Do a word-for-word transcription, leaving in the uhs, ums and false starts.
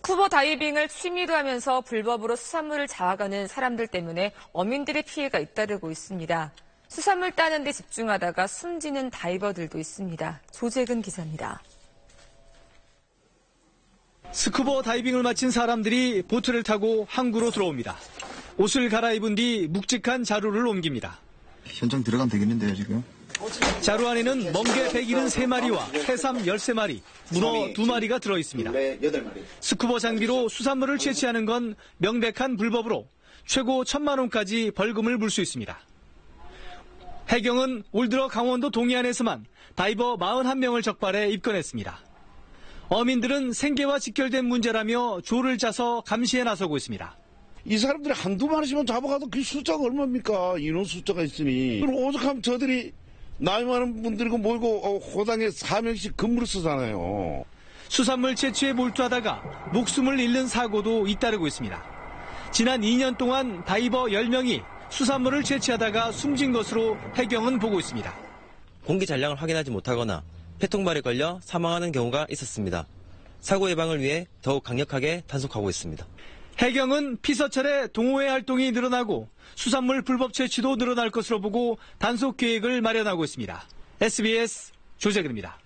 스쿠버 다이빙을 취미로 하면서 불법으로 수산물을 잡아가는 사람들 때문에 어민들의 피해가 잇따르고 있습니다. 수산물 따는 데 집중하다가 숨지는 다이버들도 있습니다. 조재근 기자입니다. 스쿠버 다이빙을 마친 사람들이 보트를 타고 항구로 들어옵니다. 옷을 갈아입은 뒤 묵직한 자루를 옮깁니다. 현장 들어가면 되겠는데요, 지금? 자루 안에는 멍게 백칠십삼 마리와 해삼 십삼 마리, 문어 두 마리가 들어있습니다. 스쿠버 장비로 수산물을 채취하는 건 명백한 불법으로 최고 천만 원까지 벌금을 물 수 있습니다. 해경은 올 들어 강원도 동해안에서만 다이버 사십일 명을 적발해 입건했습니다. 어민들은 생계와 직결된 문제라며 조를 짜서 감시에 나서고 있습니다. 이 사람들이 한두 마리씩만 잡아가도 그 숫자가 얼마입니까? 인원 숫자가 있으니. 그럼 오죽하면 저들이 나이 많은 분들이고 몰고 호당에 사 명씩 근무를 쓰잖아요. 수산물 채취에 몰두하다가 목숨을 잃는 사고도 잇따르고 있습니다. 지난 이 년 동안 다이버 십 명이 수산물을 채취하다가 숨진 것으로 해경은 보고 있습니다. 공기 잔량을 확인하지 못하거나 폐통발에 걸려 사망하는 경우가 있었습니다. 사고 예방을 위해 더욱 강력하게 단속하고 있습니다. 해경은 피서철에 동호회 활동이 늘어나고 수산물 불법 채취도 늘어날 것으로 보고 단속 계획을 마련하고 있습니다. 에스비에스 조재근입니다.